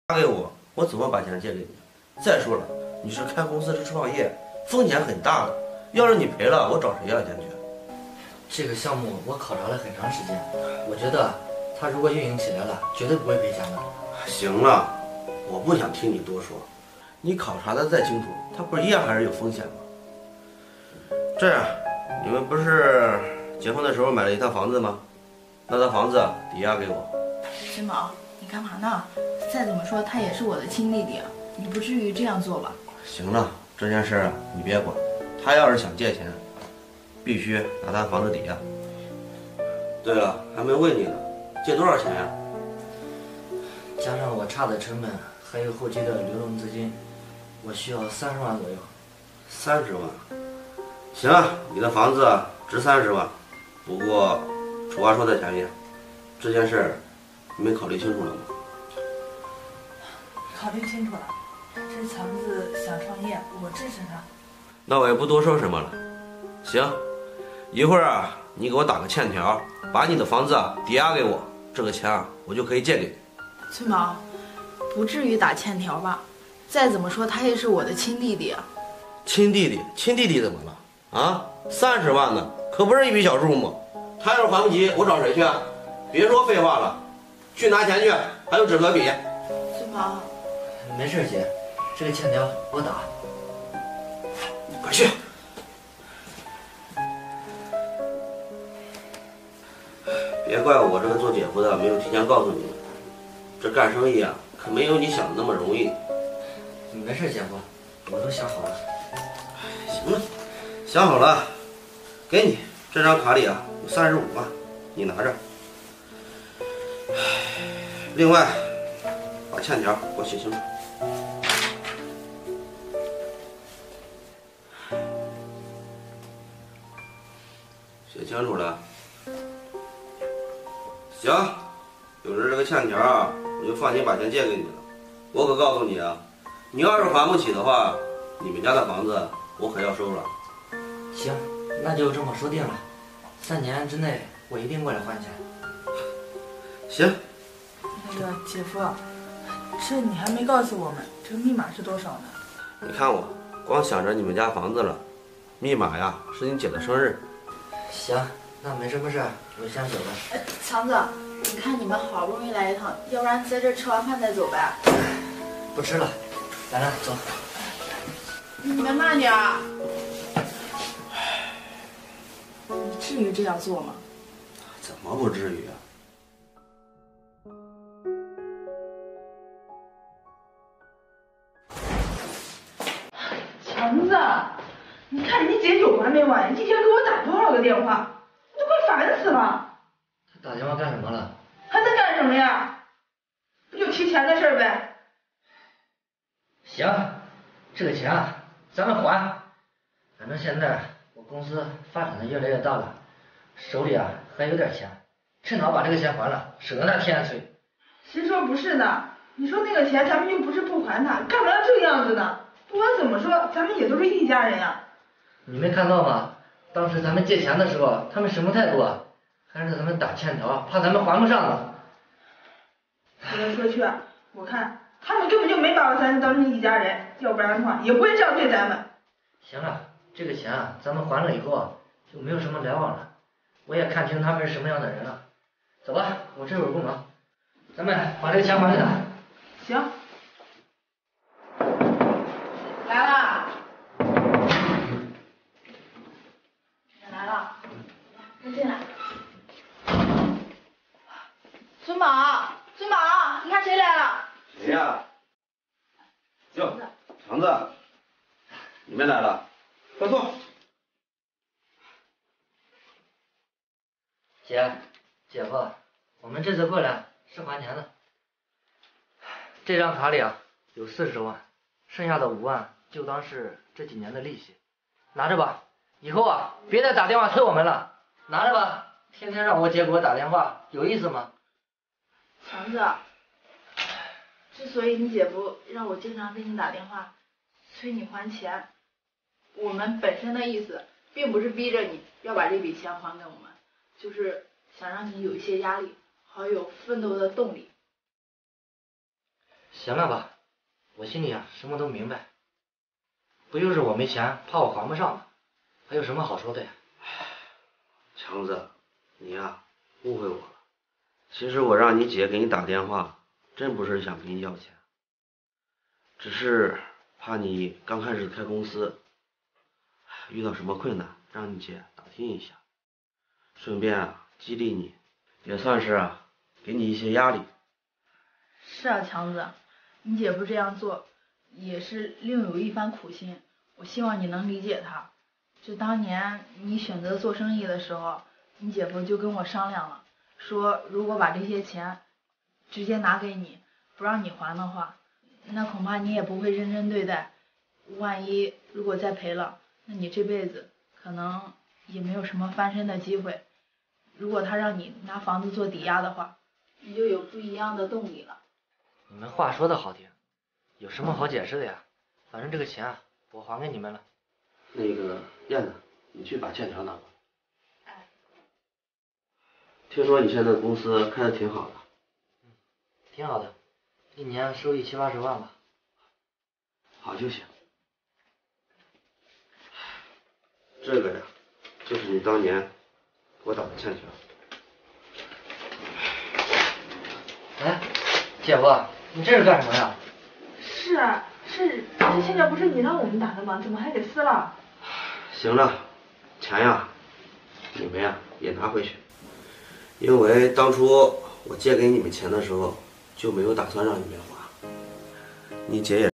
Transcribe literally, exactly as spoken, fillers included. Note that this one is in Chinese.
给我，我怎么把钱借给你？再说了，你是开公司是创业，风险很大的，要是你赔了，我找谁要钱去？ 这个项目我考察了很长时间，我觉得他如果运营起来了，绝对不会赔钱的。 行了，我不想听你多说，你考察的再清楚，它不是一样还是有风险吗？这样，你们不是结婚的时候买了一套房子吗？那套房子抵押给我。 金毛，你干嘛呢？再怎么说他也是我的亲弟弟，你不至于这样做吧？ 行了，这件事啊你别管，他要是想借钱，必须拿他房子抵押。对了，还没问你呢，借多少钱呀？ 加上我差的成本，还有后期的流动资金，我需要三十万左右。 三十万？行啊，你的房子值三十万，不过楚华说在前面，这件事你没考虑清楚了吗？ 考虑清楚了，这强子想创业，我支持他。 那我也不多说什么了。行，一会儿啊，你给我打个欠条，把你的房子啊抵押给我，这个钱啊我就可以借给你。 翠毛，不至于打欠条吧？再怎么说他也是我的亲弟弟啊。 亲弟弟，亲弟弟怎么了？啊，三十万呢，可不是一笔小数目。他要是还不起，我找谁去啊？别说废话了，去拿钱去，还有纸和笔。 翠毛， 没事姐，这个欠条我打。 快去！别怪我这个做姐夫的没有提前告诉你们，这干生意啊，可没有你想的那么容易。 没事姐夫，我都想好了。 行了，想好了，给你这张卡里啊有三十五万，你拿着。另外，把欠条给我写清楚。写清楚了。行，有了这个欠条啊，我就放心把钱借给你了。我可告诉你啊，你要是还不起的话，你们家的房子我可要收了。 行，那就这么说定了。三年之内我一定过来还钱。 行。 那个姐夫，这你还没告诉我们，这个密码是多少呢？ 你看我光想着你们家房子了，密码呀是你姐的生日。 行，那没什么事，我先走了。 哎，强子，你看你们好不容易来一趟，要不然在这吃完饭再走呗。 不吃了，兰兰走。 你们慢点儿。你至于这样做吗？ 怎么不至于啊？ 强子，你看你姐有完没完？一天给我打多少个电话，我都快烦死了。 他打电话干什么了？ 还能干什么呀？不就提钱的事儿呗。 行，这个钱啊，咱们还。反正现在我公司发展的越来越大了，手里啊还有点钱，趁早把这个钱还了，省得他天天催。 谁说不是呢？你说那个钱咱们又不是不还他，干嘛要这样子呢？不管怎么说，咱们也都是一家人呀。 你没看到吗？当时咱们借钱的时候，他们什么态度啊？还让咱们打欠条，怕咱们还不上呢。 说来说去，我看他们根本就没把咱当成一家人，要不然的话也不会这样对咱们。 行了，这个钱啊，咱们还了以后啊，就没有什么来往了。我也看清他们是什么样的人了。走吧，我这会儿不忙，咱们把这个钱还给他。 行。 来了，你来了，跟进来。孙宝，孙宝，你看谁来了？ 谁呀？哟，强子，你们来了，快坐。 姐，姐夫，我们这次过来是还钱的。这张卡里啊有四十万，剩下的五万就当是这几年的利息，拿着吧。以后啊别再打电话催我们了，拿着吧。天天让我姐给我打电话，有意思吗？ 强子，之所以你姐夫让我经常给你打电话，催你还钱，我们本身的意思并不是逼着你要把这笔钱还给我们，就是想让你有一些压力，好有奋斗的动力。 行了吧，我心里啊什么都明白。不就是我没钱，怕我还不上吗？还有什么好说的呀？ 强子，你呀、误会我了。其实我让你姐给你打电话，真不是想跟你要钱，只是怕你刚开始开公司遇到什么困难，让你姐打听一下，顺便啊激励你，也算是啊给你一些压力。 是啊，强子，你姐夫这样做也是另有一番苦心，我希望你能理解他。就当年你选择做生意的时候，你姐夫就跟我商量了，说如果把这些钱直接拿给你，不让你还的话，那恐怕你也不会认真对待，万一如果再赔了，那你这辈子可能也没有什么翻身的机会。如果他让你拿房子做抵押的话，你就有不一样的动力了。 你们话说的好听，有什么好解释的呀？反正这个钱啊，我还给你们了。 那个燕子，你去把欠条拿过来。 哎， 听说你现在公司开的挺好的。 嗯，挺好的，一年收益七八十万吧。 好就行。这个呀，就是你当年给我打的欠条。 哎，姐夫，你这是干什么呀？ 是啊，是这欠条不是你让我们打的吗？怎么还给撕了？ 行了，钱呀，你们呀也拿回去，因为当初我借给你们钱的时候就没有打算让你们还，你姐也。